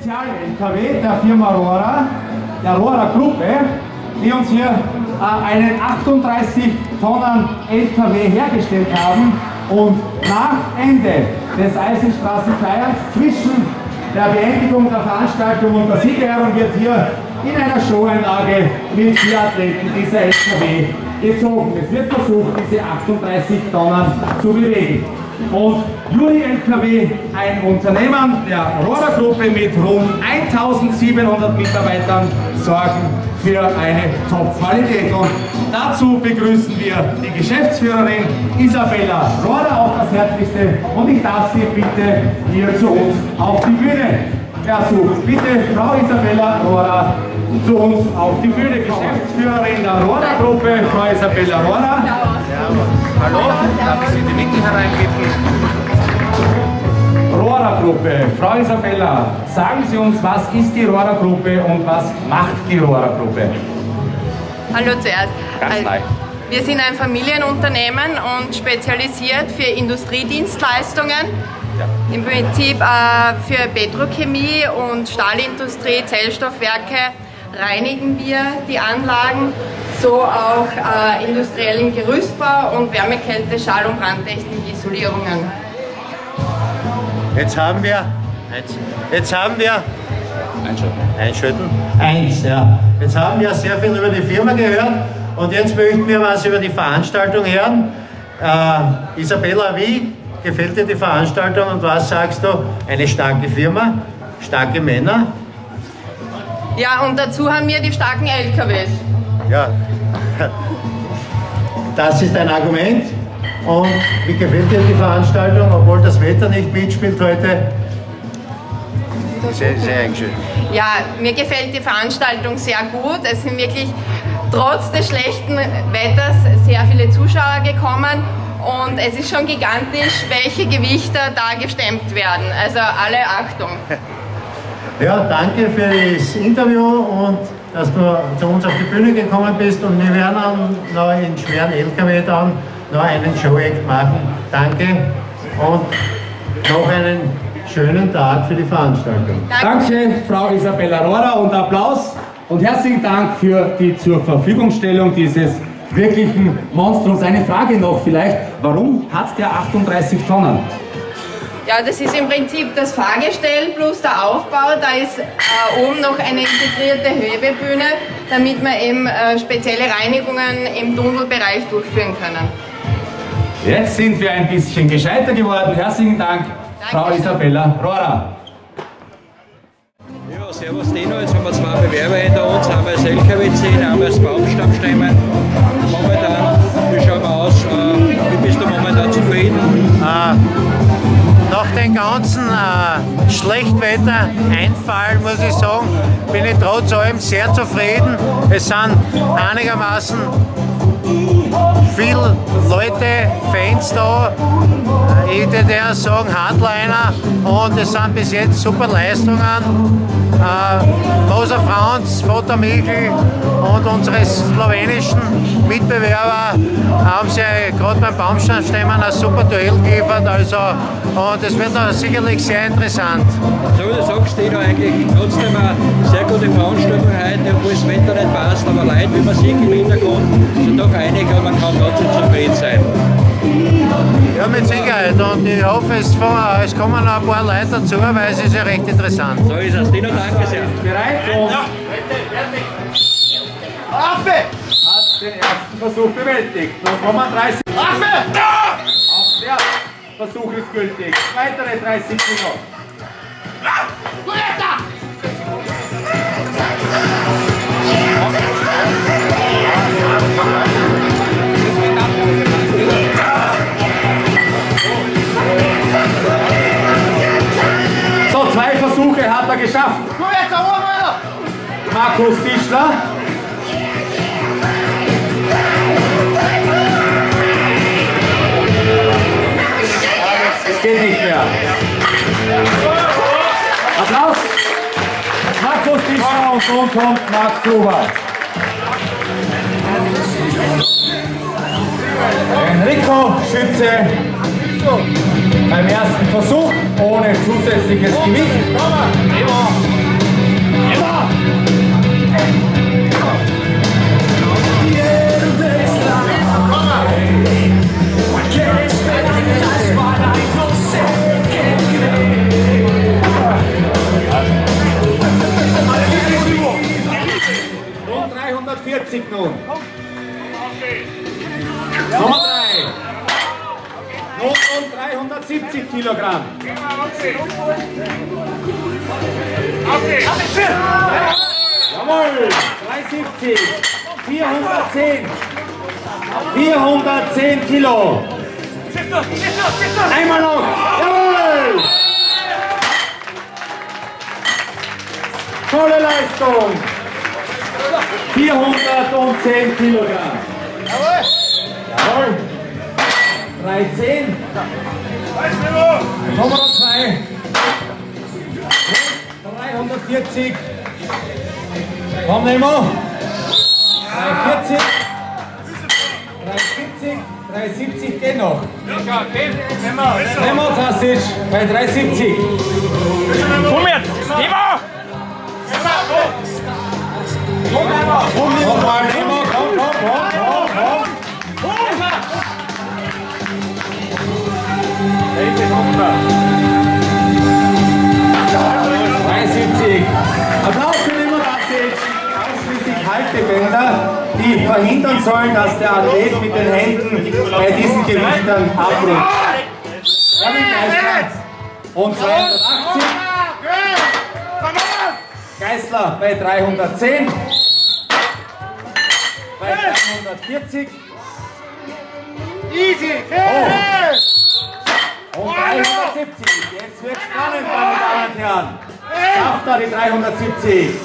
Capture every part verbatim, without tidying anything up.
Spezial-L K W der Firma Rohrer, der Rohrer Gruppe, die uns hier äh, einen achtunddreißig Tonnen L K W hergestellt haben und nach Ende des Eisenstraßenfeiers zwischen der Beendigung der Veranstaltung und der Siegerehrung wird hier in einer Showanlage mit vier Athleten dieser L K W gezogen. Es wird versucht, diese achtunddreißig Tonnen zu bewegen. Und Juri L K W, ein Unternehmen der Rohrer-Gruppe mit rund eintausendsiebenhundert Mitarbeitern, sorgen für eine Top-Qualität. Und dazu begrüßen wir die Geschäftsführerin Isabella Rohrer auf das Herzlichste und ich darf Sie bitte hier zu uns auf die Bühne ersuchen. Bitte Frau Isabella Rohrer zu uns auf die Bühne. Geschäftsführerin der Rohrer-Gruppe, Frau Isabella Rohrer. Hallo, darf ich Sie in die Mitte hereingeben? Rohrer-Gruppe, Frau Isabella, sagen Sie uns, was ist die Rohrer-Gruppe und was macht die Rohrer-Gruppe? Hallo zuerst. Ganz leicht. Wir sind ein Familienunternehmen und spezialisiert für Industriedienstleistungen. Ja. Im Prinzip äh, für Petrochemie und Stahlindustrie, Zellstoffwerke reinigen wir die Anlagen, so auch äh, industriellen Gerüstbau und Wärmekälte, Schall- und Brandtechnik-Isolierungen. Jetzt haben wir, eins, jetzt haben wir, Einschalten. Einschalten, eins, ja. Jetzt haben wir sehr viel über die Firma gehört und jetzt möchten wir was über die Veranstaltung hören. Äh, Isabella, wie gefällt dir die Veranstaltung und was sagst du? Eine starke Firma, starke Männer. Ja, und dazu haben wir die starken L K Ws. Ja, das ist ein Argument. Und wie gefällt dir die Veranstaltung, obwohl das Wetter nicht mitspielt heute? Sehr, sehr eingeschüttet. Ja, mir gefällt die Veranstaltung sehr gut. Es sind wirklich trotz des schlechten Wetters sehr viele Zuschauer gekommen. Und es ist schon gigantisch, welche Gewichte da gestemmt werden. Also alle Achtung. Ja, danke für das Interview und dass du zu uns auf die Bühne gekommen bist. Und wir werden dann noch in schweren L K W dann noch einen Show-Act machen. Danke und noch einen schönen Tag für die Veranstaltung. Danke, Danke Frau Isabella Rohrer und Applaus und herzlichen Dank für die zur Verfügungstellung dieses wirklichen Monstrums. Eine Frage noch vielleicht, warum hat der achtunddreißig Tonnen? Ja, das ist im Prinzip das Fahrgestell plus der Aufbau. Da ist äh, oben noch eine integrierte Hebebühne, damit wir eben äh, spezielle Reinigungen im Tunnelbereich durchführen können. Jetzt sind wir ein bisschen gescheiter geworden. Herzlichen Dank, Danke. Frau Isabella Rohrer. Ja, servus Dino, jetzt haben wir zwei Bewerber hinter uns, einmal als L K W zehn, einmal als Baumstammstemmen. Momentan, wie schauen wir aus, äh, wie bist du momentan zufrieden? Äh, nach dem ganzen äh, Schlechtwetter-Einfall, muss ich sagen, bin ich trotz allem sehr zufrieden. Es sind einigermaßen viele Leute, Fans da, ich würde ja sagen Hardliner und es sind bis jetzt super Leistungen. Äh, Moser Franz, Vater Michel und unsere slowenischen Mitbewerber haben sich gerade beim Baumstammstemmen ein super Duell geliefert, also, und es wird auch sicherlich sehr interessant. So wie du sagst, Dino, eigentlich trotzdem eine sehr gute Veranstaltung heute, obwohl das Wetter nicht passt, aber Leute, wie man sieht im Hintergrund, sind doch einige und man kann trotzdem zufrieden sein. Ja, mit Sicherheit. Und ich hoffe, es, es kommen noch ein paar Leute dazu, weil es ist ja recht interessant. So ist es. Dino, danke sehr. Bereit? Und ja. Affe! Hat den ersten Versuch bewältigt. Noch kommen dreißig. Affe! Ja! Auch der Versuch ist gültig. Weitere dreißig Minuten. So, zwei Versuche hat er geschafft. Markus Tischler. Es geht nicht mehr. Applaus. Markus Tischler und nun kommt Marc Gruber. Enrico Schütze beim ersten Versuch ohne zusätzliches Gewicht. Und dreihundertvierzig nun. Nummer drei. Nun um dreihundertsiebzig Kilogramm. Jawohl, dreihundertsiebzig, vierhundertzehn, vierhundertzehn Kilo. Einmal noch, jawohl! Tolle Leistung! vierhundertzehn Kilogramm. Jawohl! dreizehn. Nummer zwei. dreihundertvierzig. Komm, Nemo. dreihundertvierzig. dreihundertsiebzig. dreihundertsiebzig geht noch. Nemo Zasic bei dreihundertsiebzig. Komm jetzt! Nemo! Nochmal Nemo, komm, komm, komm, komm, komm. dreiundsiebzig. Applaus für Nemo Zasic. Ausschließlich Haltebänder, die verhindern sollen, dass der Athlet mit den Händen bei diesen Gewichtern abrutscht. Und zweihundertachtzig. Geisler bei dreihundertzehn. Bei dreihundertvierzig. Easy! Oh. Und dreihundertsiebzig. Jetzt wird spannend, meine Damen und Herren. Schafft er die dreihundertsiebzig?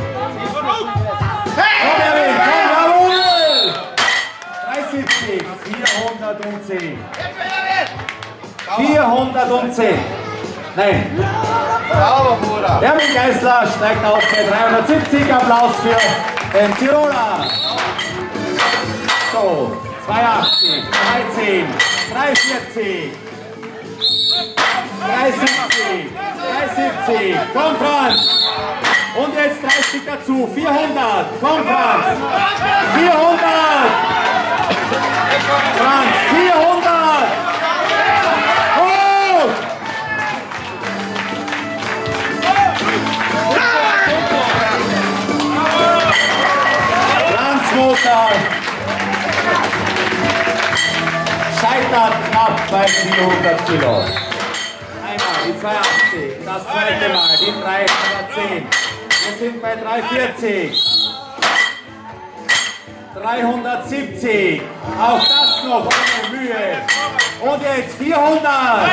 Komm, Erwin, komm, jawohl! dreihundertsiebzig, vierhundertzehn. vierhundertzehn. Nein. Erwin Geisler steigt aus bei dreihundertsiebzig. Applaus für den Tiroler. So, zweiundachtzig, dreizehn, dreihundertvierzig. dreihundertsiebzig, dreihundertsiebzig, komm Franz! Und jetzt dreißig dazu, vierhundert, komm Franz! vierhundert! Franz, vierhundert! Hoch! Franz Moser scheitert knapp bei vierhundert Kilo. Die zweiundachtzig, das zweite Mal, die dreihundertzehn. Wir sind bei dreihundertvierzig. dreihundertsiebzig. Auch das noch ohne Mühe. Und jetzt vierhundert.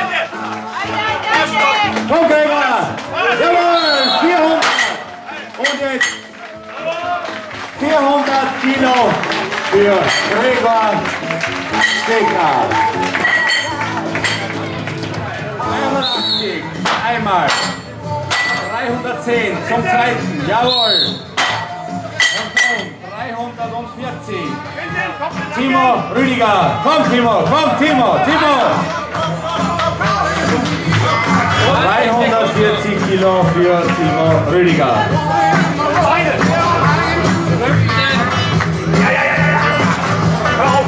Komm, Gregor. Jawohl, vierhundert. Und jetzt vierhundert Kilo für Gregor Stecker. dreihundertachtzig, einmal, dreihundertzehn zum zweiten, jawohl, und dreihundertvierzig, Timo Rüdiger, komm Timo, komm Timo, Timo, dreihundertvierzig Kilo für Timo Rüdiger. Ja, ja, ja, ja, hör auf,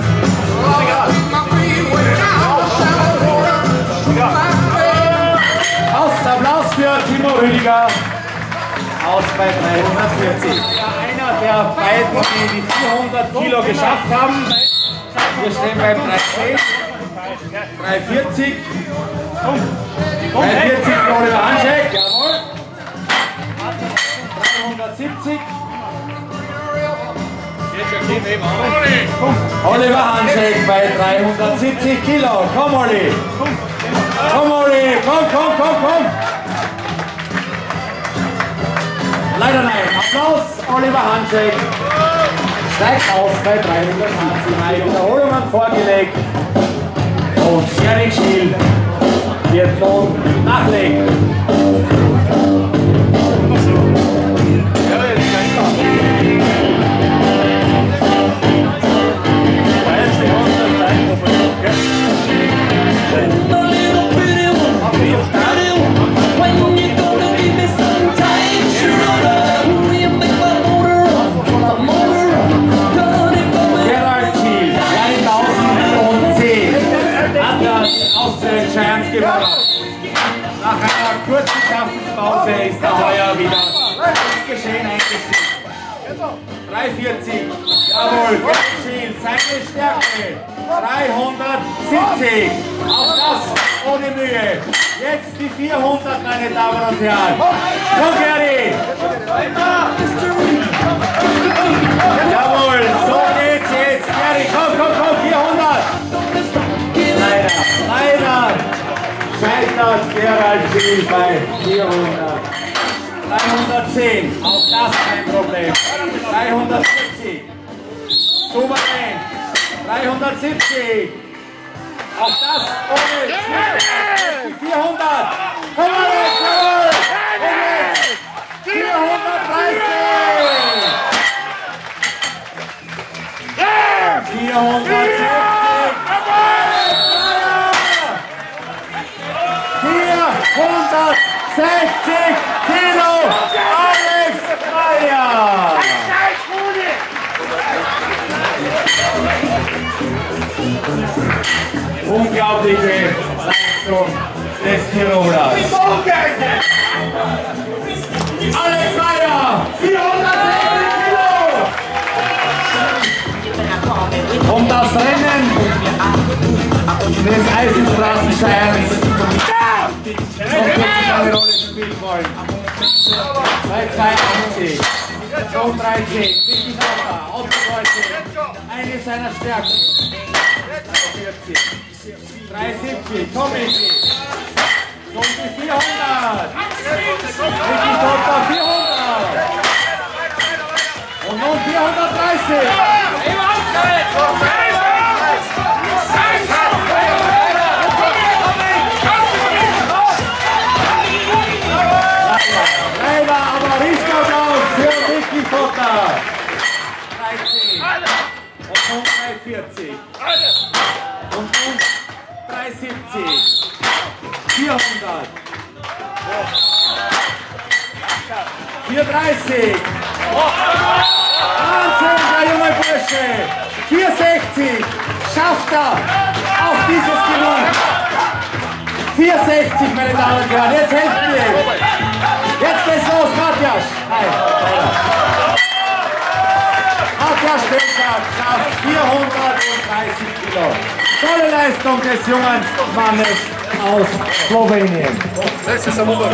Applaus für Timo Rüdiger. Aus bei dreihundertvierzig. Einer der beiden, die die vierhundert Kilo geschafft haben. Wir stehen beim dreihundertzehn. dreihundertvierzig. dreihundertvierzig für Oliver Hanschek. Jawohl. dreihundertsiebzig. Oliver Hanschek bei dreihundertsiebzig Kilo. Komm, Olli. Komm, Olli. Komm, komm, komm, komm. Leider nein. Applaus, Oliver Hanschek. Steigt aus bei dreihundertsiebzig. Eine Wiederholungen vorgelegt. Und Erik Schiel wird nun nachlegen. When you gonna give me some time, Jawohl, Schild, seine Stärke. dreihundertsiebzig. Auch das ohne Mühe. Jetzt die vierhundert, meine Damen und Herren. Komm, Geri. Jawohl, so geht's jetzt. Geri, komm, komm, komm, vierhundert. Leider, leider. Scheitert Gerald Schild bei vierhundert. dreihundertzehn, auch das kein Problem. dreihundertsiebzig. Souverän. dreihundertsiebzig. Auch das ohne vierhundert. Komm mal jetzt, jawohl. Und jetzt vierhundertdreißig. vierhundertsiebzig. vierhundertsechzig Kilo. Alex Meyer. Unglaubliche Leistung des Tirolers. Alex Meyer, vierhundertsechzig Kilo. Um das Rennen des Eisenstraßensteins noch kurz eine Rolle spielen wollen. Bei zweiundachtzig, John dreizehn, Vicky Sauter, Otto Leute, eine seiner Stärken. vierzig, dreihundertsiebzig, komm Vicky. Und die vierhundert. Vicky Sauter, vierhundert. Und nun vierhundertdreißig. Leider, aber Richtapplaus für Vicky Sauter. dreizehn. Und nun dreihundertvierzig. Und nun dreihundertsiebzig. vierhundert. vierhundertdreißig. Wahnsinn, der junge Bursche. vierhundertsechzig. Schafft er. Auch dieses Gelungen. vierhundertsechzig, meine Damen und Herren. Jetzt helfen wir. Jetzt geht's los, Matjasch. Nein, leider. Matjasch Benschak schafft vierhundertdreißig Kilo. Tolle Leistung des jungen Mannes aus Slowenien. Das ist ein Wunder.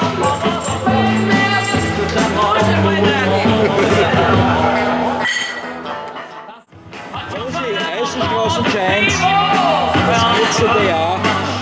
Eisenstraßen-Giants, das vierzehnte Jahr.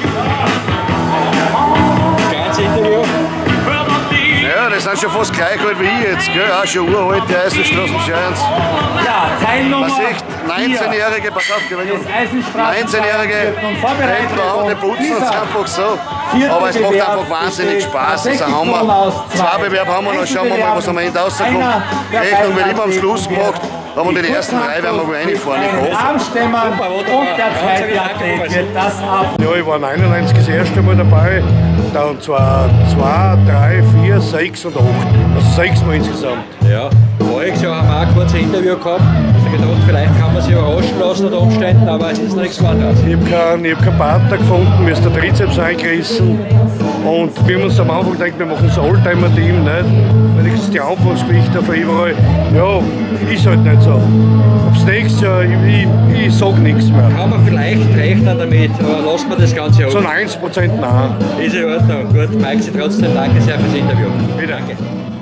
Kleines Interview. Ja, das sind schon fast gleich alt wie ich jetzt, gell? Auch schon uralte Eisenstraßen-Giants. Ja, Teilnummer Man sieht, neunzehnjährige, pass auf, neunzehnjährige hätten wir auch nicht putzen, das ist einfach so. Aber es macht einfach wahnsinnig Spaß. Also haben wir zwei Bewerbe haben wir noch, schauen wir mal, was am Ende rauskommt. Rechnung wird immer am Schluss gemacht, aber die ersten drei werden wir wohl reinfahren, ich hoffe. Und der zweite Athlet wird das ab. Ja, ich war neunundneunzig das erste Mal dabei, dann zwar zwei, drei, vier, sechs und acht. Also sechs Mal insgesamt. Ja, voriges Jahr haben wir auch ein kurzes Interview gehabt. Ich habe gedacht, vielleicht kann man sich überraschen lassen unter Umständen, aber es ist nichts geworden. Ich habe keinen, hab keinen Partner gefunden, mir ist der Trizeps eingerissen. Und wir haben uns am Anfang gedacht, wir machen so ein Oldtimer-Team, nicht? Wenigstens die Anfangsgewichte von überall. Ja, ist halt nicht so. Ob's nächstes Jahr, ich, ich, ich sag nichts mehr. Kann man vielleicht rechnen damit, aber lassen wir das Ganze auf. Zu neunzig Prozent nein. Ist in Ordnung. Gut, Mike, Sie trotzdem danke sehr fürs Interview. Bitte. Danke.